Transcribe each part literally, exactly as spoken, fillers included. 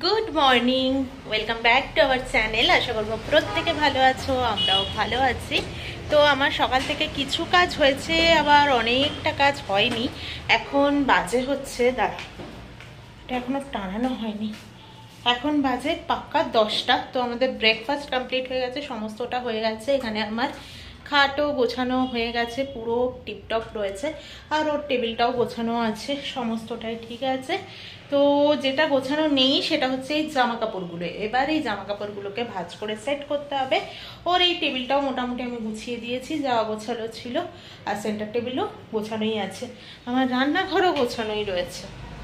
Good morning, welcome back to our channel. আশা করবো প্রত্যেকে ভালো আছো, আমরাও ভালো আছি। তো আমার সকাল থেকে কিছু কাজ হয়েছে, আবার অনেকটা কাজ হয়নি। এখন বাজে হচ্ছে দাঁড়া, এটা এখনো টানানো হয়নি। এখন বাজে পাক্কা দশটা। তো আমাদের ব্রেকফাস্ট কমপ্লিট হয়ে গেছে, সমস্তটা হয়ে গেছে। এখানে আমার খাটও গোছানো হয়ে গেছে, পুরো টিপটপ রয়েছে। আর ওর টেবিলটাও গোছানো আছে, সমস্তটাই ঠিক আছে। তো যেটা গোছানো নেই সেটা হচ্ছে এই জামা কাপড়গুলো। এবার এই জামা কাপড়গুলোকে ভাঁজ করে সেট করতে হবে। ওর এই টেবিলটাও মোটামুটি আমি গুছিয়ে দিয়েছি, যা গোছানো ছিল। আর সেন্টার টেবিলও গোছানোই আছে, আমার রান্নাঘরও গোছানোই রয়েছে।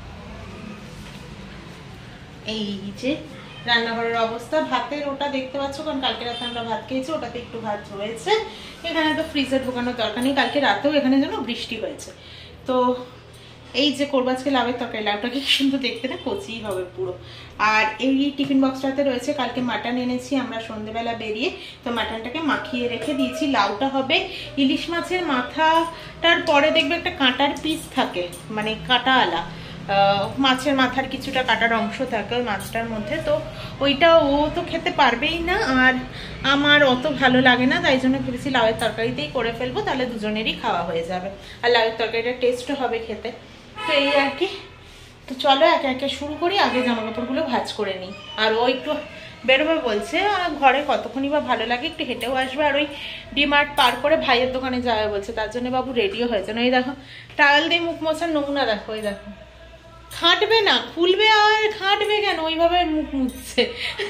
এই যে রান্নাঘরের অবস্থা, ভাতের ওটা দেখতে পাচ্ছ, কারণ কালকে রাতে আমরা ভাত খেয়েছি, ওটাতে একটু ভাত রয়েছে। এখানে তো ফ্রিজে ঢোকানোর দরকার নেই, কালকে রাতেও এখানে যেন বৃষ্টি হয়েছে। তো এই যে করবো আজকে লাউয়ের তরকারি। লাউটাকে কিন্তু দেখতে না কচি হবে পুরো। আর এই টিফিন বক্সটাতে রয়েছে, কালকে মাটন এনেছি আমরা সন্ধ্যেবেলা বেরিয়ে, তো মাটনটাকে মাখিয়ে রেখে দিয়েছি। লাউটা হবে ইলিশ মাছের মাথাটার পরে দেখবে একটা কাঁটার পিস থাকে, মানে কাঁটাওয়ালা মাছের মাথার কিছুটা কাটার অংশ থাকে ওই মাছটার মধ্যে। তো ওইটা ও তো খেতে পারবেই না, আর আমার অত ভালো লাগে না, তাই জন্য ভেবেছি লাউয়ের তরকারিতেই করে ফেলবো, তাহলে দুজনেরই খাওয়া হয়ে যাবে। আর লাউয়ের তরকারিটা টেস্টও হবে খেতে। তো এই আর কি। তো চলো একে একে শুরু করি, আগে জামা কাপড়গুলো ভাঁজ করে নিই। আর ও একটু বেরোবে বলছে, ঘরে কতক্ষণই বা ভালো লাগে, একটু হেঁটেও আসবে। আর ওই ডিমার্ট পার করে ভাইয়ের দোকানে যাবে বলছে, তার জন্য বাবু রেডিও হয়েছে না। এই দেখো টাওয়েল দিয়ে মুখ মোছার নমুনা দেখো, ওই দেখো খাটবে না, খুলবে আর খাটবে কেন, ওইভাবে মুখ মুছছে।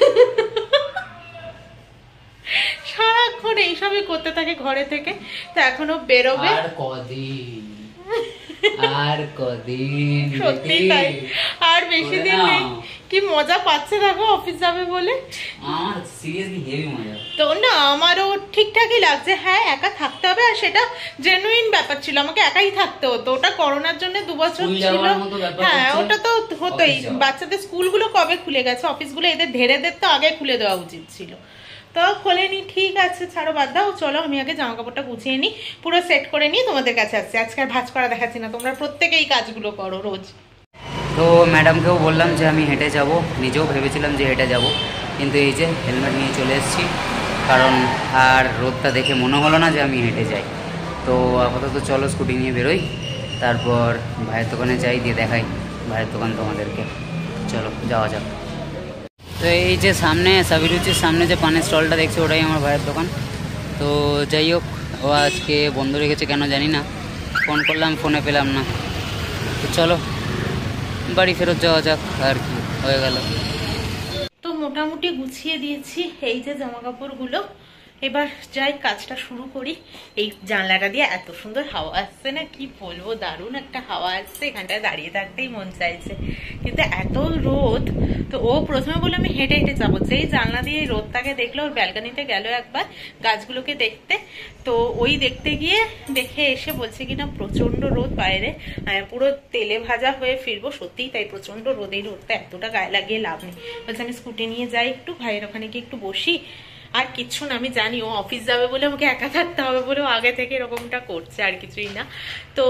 সারাক্ষণ এইসবই করতে থাকে ঘরে থেকে। তো এখনো বেরোবে আর কদিন আর কদিন সত্যি তাই, আর বেশি দিন নেই। কি মজা পাচ্ছে দেখো অফিস যাবে বলে। আমার সিরিয়াসলি হেভি মজা। তো না, আমারও ঠিকঠাকই লাগছে। হ্যাঁ, একা থাকতে হবে, আর সেটা জেনুইন ব্যাপার ছিল, আমাকে একাই থাকতে হতো। ওটা করোনার জন্য দু বছর ছিল। হ্যাঁ, ওটা তো হতোই। বাচ্চাদের স্কুলগুলো কবে খুলে গেছে, অফিসগুলো এদের ধেরেদের তো আগে খুলে দেওয়া উচিত ছিল। তো খোলেনি, ঠিক আছে ছাড়ো, বাদ দাও। চলো আমি আগে জামা কাপড়টা গুছিয়ে নিই, পুরো সেট করে নিই, তোমাদের কাছে আসছি। আজকে আর ভাঁজ করা দেখাচ্ছি না, তোমরা প্রত্যেকে এই কাজগুলো করো রোজ। তো ম্যাডামকেও বললাম যে আমি হেঁটে যাব, নিজেও ভেবেছিলাম যে হেঁটে যাব, কিন্তু এই যে হেলমেট নিয়ে চলে এসেছি, কারণ আর রোদটা দেখে মনে হলো না যে আমি হেঁটে যাই। তো আপাতত চলো স্কুটি নিয়ে বেরোই, তারপর ভাইয়ের দোকানে যাই, দিয়ে দেখাই ভাইয়ের দোকান তোমাদেরকে। চলো যাওয়া যাক। তো এই যে সামনে সাবিরুচির সামনে যে পানের স্টলটা দেখছি, ওটাই আমার ভাইয়ের দোকান। তো যাই হোক, ও আজকে বন্ধ রেখেছে কেন জানি না, ফোন করলাম ফোনে পেলাম না। তো চলো বাড়ি ফেরত যাওয়া যাক, আর কি হয়ে গেল। তো মোটামুটি গুছিয়ে দিয়েছি এই যে জামা কাপড়গুলো। এবার যাই কাজটা শুরু করি। এই জানলাটা দিয়ে এত সুন্দর হাওয়া আসছে না, কি বলবো, দারুণ একটা হাওয়া আসছে। এখানটায় দাঁড়িয়ে থাকতেই মন চাইছে, কিন্তু এত রোদ। তো ও প্রথমে বলে আমি হেঁটে হেঁটে যাবো, যেই জানলা দিয়ে এই রোদটাকে দেখলো, ওর ব্যালকনিতে গেল একবার গাছগুলোকে দেখতে। তো ওই দেখতে গিয়ে দেখে এসে বলছে কিনা প্রচন্ড রোদ বাইরে, পুরো তেলে ভাজা হয়ে ফিরবো। সত্যিই তাই, প্রচন্ড রোদ। এই রোদটা এতটা গায়ে লাগিয়ে লাভ নেই। বলছে আমি স্কুটি নিয়ে যাই একটু, ভাইয়ের ওখানে গিয়ে একটু বসি। আর কিচ্ছু না, আমি জানি ও অফিস যাবে বলে, আমাকে একা থাকতে হবে বলে ও আগে থেকে এরকমটা করছে, আর কিছুই না। তো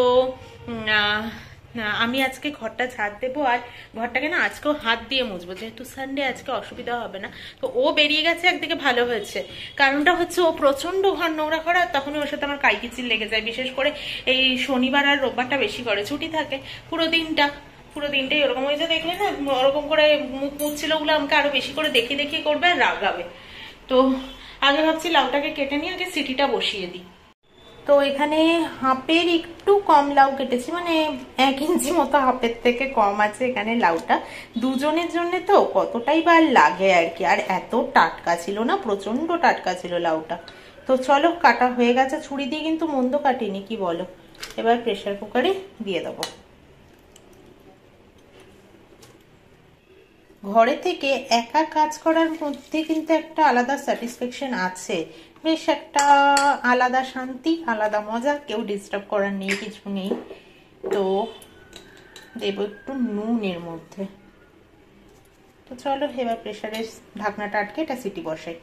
আমি আজকে ঘরটা ঝাড় দেবো, আর ঘরটাকে না আজকেও হাত দিয়ে মুছবো, যেহেতু সানডে আজকে অসুবিধা হবে না। তো ও বেরিয়ে গেছে, একদিকে ভালো হয়েছে। কারণটা হচ্ছে ও প্রচন্ড ঘর নোংরা করে, আর তখনই ওর সাথে আমার কাইকিচির লেগে যায়। বিশেষ করে এই শনিবার আর রোববারটা বেশি করে, ছুটি থাকে পুরো দিনটা, পুরো দিনটাই ওরকম হয়েছে। দেখলে না ওরকম করে মুখ মুছছিল, ওগুলো আমাকে আরো বেশি করে দেখে দেখিয়ে করবে আর রাগাবে। তো আগে ভাবছি লাউটাকে কেটে নিয়ে আগে সিটিটা বসিয়ে দিই। তো এখানে হাফের একটু কম লাউ কেটেছি, মানে এক ইঞ্চি মতো হাফের থেকে কম আছে এখানে লাউটা। দুজনের জন্য তো কতটাই বা লাগে আর কি। আর এত টাটকা ছিল না, প্রচন্ড টাটকা ছিল লাউটা। তো চলো, কাটা হয়ে গেছে ছুরি দিয়ে, কিন্তু মন্দ কাটিনি, কি বলো। এবার প্রেসার কুকারে দিয়ে দেবো। ঘরে থেকে একা কাজ করার মধ্যে কিন্তু একটা আলাদা স্যাটিসফ্যাকশন আছে, বেশ একটা আলাদা শান্তি, আলাদা মজা। কেউ ডিস্টার্ব করার নেই, কিছু নেই। তো দেব একটু নুন এর মধ্যে। তো চলো এবার প্রেসারের ঢাকনাটা আটকে এটা সিটি বসাই।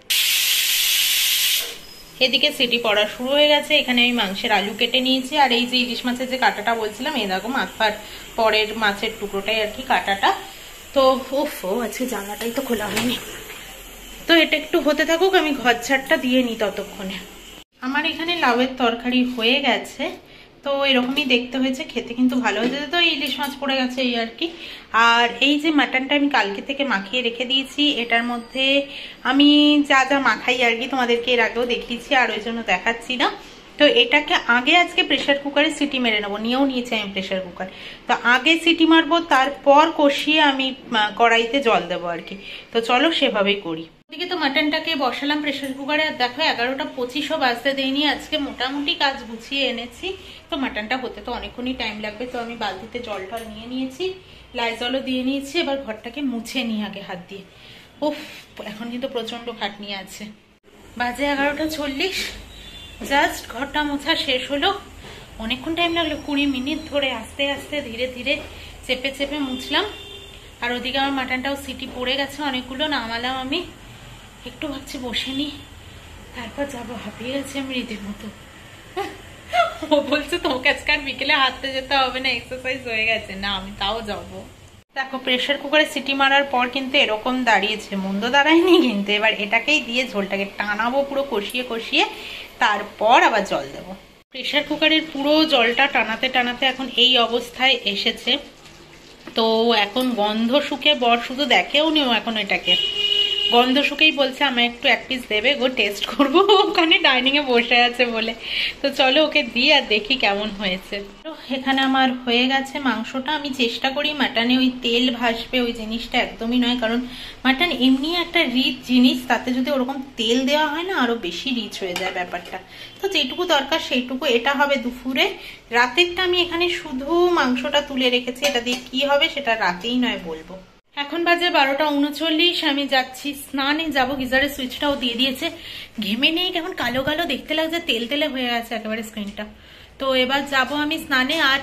এদিকে সিটি পড়া শুরু হয়ে গেছে। এখানে আমি মাংসের আলু কেটে নিয়েছি, আর এই যে ইলিশ মাছের যে কাঁটাটা বলছিলাম, এই দেখো মাথার পরের মাছের টুকরোটাই আর কি কাঁটাটা। তো উফ ও আজকে জানলাটাই তো খোলা হয়নি। তো এটা একটু হতে থাকুক, আমি ঘর ঝাড়টা দিয়ে নিই ততক্ষণে। আমার এখানে লাউয়ের তরকারি হয়ে গেছে, তো এরকমই দেখতে হয়েছে, খেতে কিন্তু ভালো হয়েছে। তো ইলিশ মাছ পড়ে গেছে এই আর কি। আর এই যে মাটনটা আমি কালকে থেকে মাখিয়ে রেখে দিয়েছি, এটার মধ্যে আমি যা যা মাখাই আর কি তোমাদেরকে এর আগেও দেখিয়েছি, আর ওই জন্য দেখাচ্ছি না। তো এটাকে আগে আজকে প্রেশার কুকারে সিটি মেরে নেবো, নিয়েও নিয়েছি আমি প্রেশার কুকার। তো আগে সিটি মারবো, তারপর কষিয়ে আমি কড়াইতে জল দেবো আর কি। তো চলো সেভাবেই করি। ওদিকে তো মাটনটাকে বসালাম প্রেশার কুকারে, আর দেখো এগারোটা পঁচিশও বাজতে দেয়নি, আজকে মোটামুটি কাজ গুছিয়ে এনেছি। তো মাটনটা হতে তো অনেকক্ষণই টাইম লাগবে। তো আমি বালতিতে জল টল নিয়ে নিয়েছি, লাইজলও দিয়ে নিয়েছি। এবার ঘরটাকে মুছে নিই আগে হাত দিয়ে। উফ, এখন কিন্তু প্রচন্ড খাটনি আছে। বাজে এগারোটা চল্লিশ, জাস্ট ঘরটা মোছা শেষ হলো। অনেকক্ষণ টাইম লাগলো, কুড়ি মিনিট ধরে আস্তে আস্তে ধীরে ধীরে চেপে চেপে মুছলাম। আর ওদিকে আমার মাটনটাও সিটি পড়ে গেছে অনেকগুলো, নামালাম আমি। একটু ভাবছি বসে নি, তারপর যাবো। হাঁপিয়ে গেছে আমি রীতিমতো। ও বলছে তোমাকে আজকে আর বিকেলে হাঁটতে যেতে হবে না, এক্সারসাইজ হয়ে গেছে। না, আমি তাও যাবো। দেখো প্রেশার কুকারে সিটি মারার পর কিন্তু এরকম দাঁড়িয়েছে, মন্দ দাঁড়ায়নি কিন্তু। এবার এটাকেই দিয়ে ঝোলটাকে টানাবো পুরো কষিয়ে কষিয়ে, তারপর আবার জল দেবো। প্রেশার কুকারের পুরো জলটা টানাতে টানাতে এখন এই অবস্থায় এসেছে। তো এখন গন্ধ শুকে বর শুধু দেখেও নিও এখন এটাকে, গন্ধ শুকেই বলছে আমার একটু এক পিস দেবে গো, টেস্ট করবো। ওখানে ডাইনিং এ বসে আছে বলে। তো চলো ওকে দিই আর দেখি কেমন হয়েছে। তো এখানে আমার হয়ে গেছে মাংসটা। আমি চেষ্টা করি মাটনে ওই তেল ভাসবে ওই জিনিসটা একদমই নয়, কারণ মাটন এমনি একটা রিচ জিনিস, তাতে যদি ওরকম তেল দেওয়া হয় না আরো বেশি রিচ হয়ে যায় ব্যাপারটা। তো যেটুকু দরকার সেইটুকু। এটা হবে দুপুরে, রাতেরটা আমি এখানে শুধু মাংসটা তুলে রেখেছি। এটা দিয়ে কি হবে সেটা রাতেই নয় বলবো। এখন বাজে বারোটা উনচল্লিশ, আমি যাচ্ছি স্নানে যাবো। গিজারের সুইচটাও দিয়ে দিয়েছে, ঘেমে নেই কেমন কালো কালো দেখতে লাগছে, তেল তেলে হয়ে গেছে একেবারে স্ক্রিনটা। তো এবার যাব আমি স্নানে। আর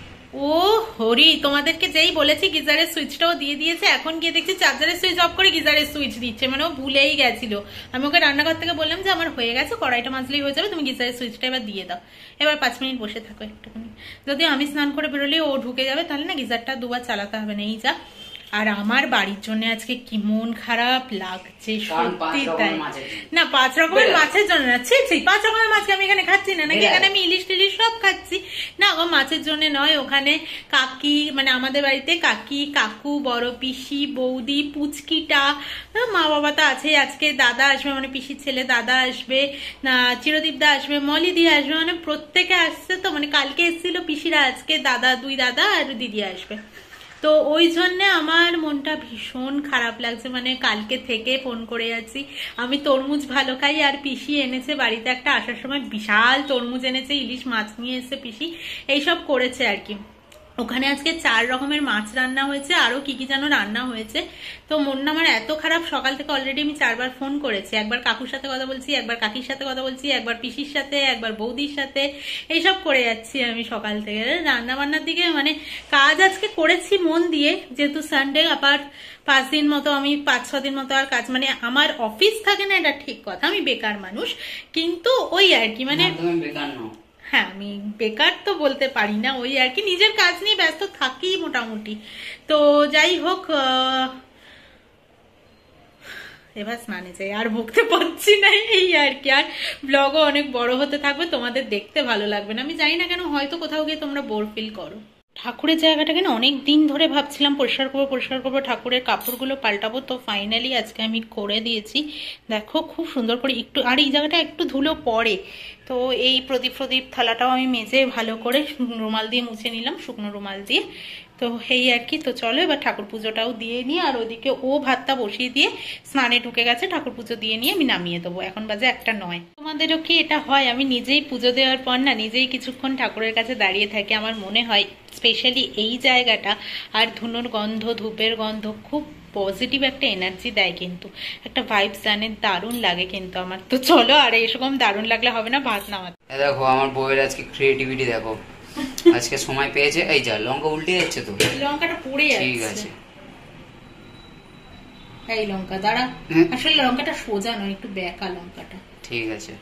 ও হরি, তোমাদেরকে যেই বলেছি গিজারের সুইচটাও দিয়ে দিয়েছে, এখন গিয়ে দেখছি চার্জারের সুইচ অফ করে গিজারের সুইচ দিচ্ছে, মানে ও ভুলেই গেছিল। আমি ওকে রান্নাঘর থেকে বললাম যে আমার হয়ে গেছে, কড়াইটা মাজলেই হয়ে যাবে, তুমি গিজারের সুইচটা এবার দিয়ে দাও। এবার পাঁচ মিনিট বসে থাকো একটুখানি, যদি আমি স্নান করে বেরোলে ও ঢুকে যাবে, তাহলে না গিজারটা দুবার চালাতে হবে না। এই যা। আর আমার বাড়ির জন্য আজকে কি মন খারাপ লাগছে সত্যি তাই না। পাঁচ রকমের মাছের জন্য না, ছি ছি, পাঁচ রকমের মাছ আমি এখানে খাচ্ছি না নাকি? এখানে আমি ইলিশ টিলিশ সব খাচ্ছি না গো, মাছের জন্য নয়। ওখানে কাকি, মানে আমাদের বাড়িতে কাকি, কাকু, বড় পিসি, বৌদি, পুচকিটা, মা বাবা তো আছে, আজকে দাদা আসবে, মানে পিসির ছেলে দাদা আসবে, না চিরদীপ দা আসবে, মলি দিয়ে আসবে, মানে প্রত্যেকে আসছে। তো মানে কালকে এসেছিল পিসিরা, আজকে দাদা, দুই দাদা আর দিদি আসবে। তো ওই জন্যে আমার মনটা ভীষণ খারাপ লাগছে, মানে কালকে থেকে ফোন করে যাচ্ছি। আমি তরমুজ ভালো খাই, আর পিসি এনেছে বাড়িতে একটা, আসার সময় বিশাল তরমুজ এনেছে, ইলিশ মাছ নিয়ে এসে পিসি এইসব করেছে আর কি। ওখানে আজকে চার রকমের মাছ রান্না হয়েছে, আরো কি কি যেন রান্না হয়েছে। তো মনটা আমার এত খারাপ, সকাল থেকে অলরেডি আমি চারবার ফোন করেছি। একবার কাকুর সাথে কথা বলছি, একবার কাকির সাথে কথা বলছি, একবার পিসির সাথে, একবার বৌদির সাথে, এইসব করে যাচ্ছি আমি সকাল থেকে। রান্না বান্নার দিকে মানে কাজ আজকে করেছি মন দিয়ে, যেহেতু সানডে। আবার পাঁচ দিন মতো আমি পাঁচ ছ দিন মতো আর কাজ, মানে আমার অফিস থাকে না, এটা ঠিক কথা, আমি বেকার মানুষ, কিন্তু ওই আর কি মানে বেকার নয়। হ্যাঁ, আমি বেকার তো বলতে পারি না, ওই আর কি নিজের কাজ নিয়ে ব্যস্ত থাকি মোটামুটি। তো যাই হোক, এবার স্নানে যাই, আর বকতে পারছি না এই আর কি। আর ব্লগও অনেক বড় হতে থাকবে, তোমাদের দেখতে ভালো লাগবে না, আমি জানি না কেন, হয়তো কোথাও গিয়ে তোমরা বোর ফিল করো। ঠাকুরের জায়গাটাকে না অনেক দিন ধরে ভাবছিলাম পরিষ্কার করবো পরিষ্কার করবো, ঠাকুরের কাপড়গুলো পাল্টাবো। তো ফাইনালি আজকে আমি করে দিয়েছি, দেখো খুব সুন্দর করে। একটু আর এই জায়গাটা একটু ধুলো পড়ে, তো এই প্রদীপ প্রদীপ থালাটাও আমি মেজে ভালো করে রুমাল দিয়ে মুছে নিলাম, শুকনো রুমাল দিয়ে। তো এই আর কি। তো চলো এবার ঠাকুর পুজোটাও দিয়ে নিই, আর ওদিকে ও ভাতটা বসিয়ে দিয়ে স্নানে ঢুকে গেছে, ঠাকুর পুজো দিয়ে নিয়ে আমি নামিয়ে দেবো। এখন বাজে একটা নয়। তোমাদেরও কি এটা হয়? আমি নিজেই পুজো দেওয়ার পর না নিজেই কিছুক্ষণ ঠাকুরের কাছে দাঁড়িয়ে থাকি। আমার মনে হয় স্পেশালি এই জায়গাটা আর ধুনোর গন্ধ, ধূপের গন্ধ খুব পজিটিভ একটা এনার্জি দেয়, কিন্তু একটা ভাইবস জানে, দারুণ লাগে কিন্তু আমার। তো চলো, আর এরকম দারুণ লাগলে হবে না, ভাত নামাতে। দেখো আমার বউয়ের আজকে ক্রিয়েটিভিটি দেখো, আজকে সময় পেয়েছে। এই যা লঙ্কা উল্টে যাচ্ছে, তো লঙ্কাটা পড়ে যাচ্ছে। ঠিক আছে, এই লঙ্কা দাঁড়া, আসলে লঙ্কাটা সোজা নয়, একটু বেঁকা লঙ্কাটা। ঠিক আছে,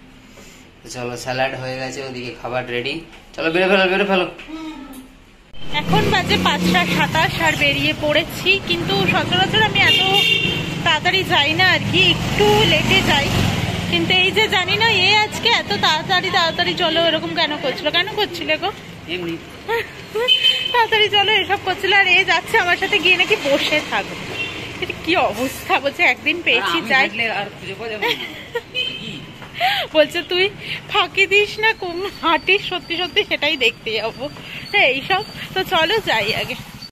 চলো স্যালাড হয়ে গেছে, ওদিকে খাবার রেডি, চলো বেরো ফেলো বেরো ফেলো। এখন বাজে পাঁচটা সাতাশ আর বেরিয়ে পড়েছি, কিন্তু সচরাচর আমি এত তাড়াতাড়ি যাই না আর কি, একটু লেটে যাই। কিন্তু এই যে জানি না এ আজকে এত তাড়াতাড়ি তাড়াতাড়ি চলো এরকম কেন করছিল, কেন করছিলে গো এমনি তাড়াতাড়ি চলো এসব করছিল, আর এ যাচ্ছে আমার সাথে গিয়ে নাকি বসে থাকো। এটা কি অবস্থা, বলছে একদিন পেয়েছি যাই, আর খুঁজে পাওয়া যাবে না। বলছে তুই ফাঁকি দিস না কোন হাঁটিস, সত্যি সত্যি সেটাই দেখতে যাবো এইসব। তো চলো যাই আগে।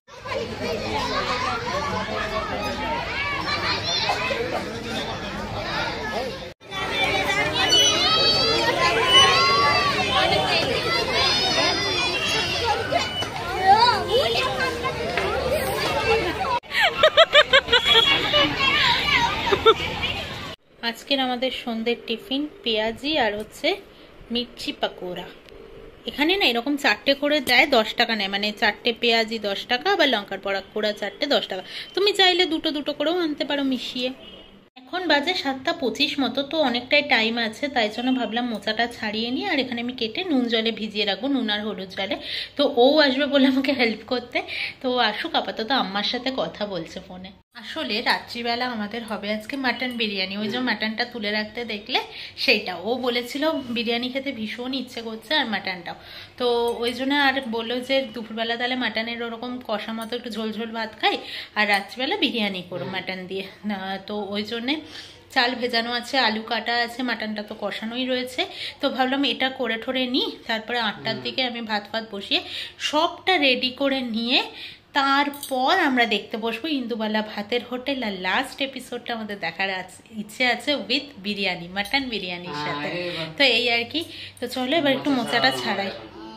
আজকের আমাদের সন্ধ্যের টিফিন পেঁয়াজি আর হচ্ছে মির্চি পাকোড়া। এখানে না এরকম চারটে করে দেয়, দশ টাকা নেয়, মানে চারটে পেঁয়াজি দশ টাকা, আবার লঙ্কার পাকোড়া চারটে দশ টাকা। তুমি চাইলে দুটো দুটো করেও আনতে পারো মিশিয়ে। এখন বাজে সাতটা পঁচিশ মতো, তো অনেকটাই টাইম আছে, তাই জন্য ভাবলাম মোচাটা ছাড়িয়ে নিই আর এখানে আমি কেটে নুন জলে ভিজিয়ে রাখবো, নুন আর হলুদ জলে। তো ও আসবে বলে আমাকে হেল্প করতে, তো আসুক, আপাতত আম্মার সাথে কথা বলছে ফোনে। আসলে রাত্রিবেলা আমাদের হবে আজকে মাটন বিরিয়ানি, ওই যে মাটনটা তুলে রাখতে দেখলে সেইটা, ও বলেছিল বিরিয়ানি খেতে ভীষণ ইচ্ছে করছে আর মাটনটাও, তো ওই জন্য আর বললো যে দুপুরবেলা তাহলে মাটনের ওরকম কষা মতো একটু ঝোল ঝোল ভাত খাই আর রাত্রিবেলা বিরিয়ানি করো মাটন দিয়ে। তো ওই জন্যে চাল ভেজানো আছে, আলু কাটা আছে, মাটনটা তো কষানোই রয়েছে, তো ভাবলাম এটা করে ঠোরে নিই, তারপরে আটটার দিকে আমি ভাত ফাত বসিয়ে সবটা রেডি করে নিয়ে তারপর আমরা দেখতে বসবো ইন্দুবালা ভাতের হোটেল। আর লাস্ট এপিসোডটা আমাদের দেখার ইচ্ছে আছে উইথ বিরিয়ানি, মাটন বিরিয়ানির সাথে। তো এই আর কি, তো চলো এবার একটু মোচাটা ছাড়াই।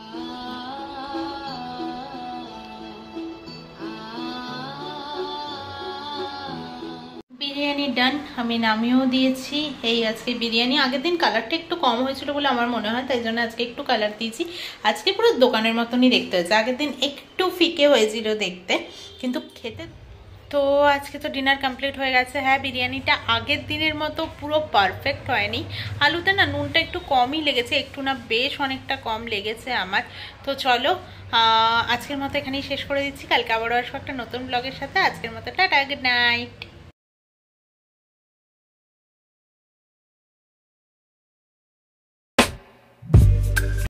বিরিয়ানি ডান, আমি নামিয়েও দিয়েছি। এই আজকে বিরিয়ানি, আগের দিন কালারটা একটু কম হয়েছিল বলে আমার মনে হয়, তাই জন্য আজকে একটু কালার দিয়েছি। আজকে পুরো দোকানের মতনই দেখতে হয়েছে, আগের দিন একটু ফিকে হয়েছিল দেখতে, কিন্তু খেতে। তো আজকে তো ডিনার কমপ্লিট হয়ে গেছে। হ্যাঁ, বিরিয়ানিটা আগের দিনের মতো পুরো পারফেক্ট হয়নি, আলুতে না নুনটা একটু কমই লেগেছে, একটু না বেশ অনেকটা কম লেগেছে আমার। তো চলো আজকের মতো এখানেই শেষ করে দিচ্ছি, কালকে আবারও আসবো একটা নতুন ব্লগের সাথে। আজকের মতো টাটা, গুড নাইট।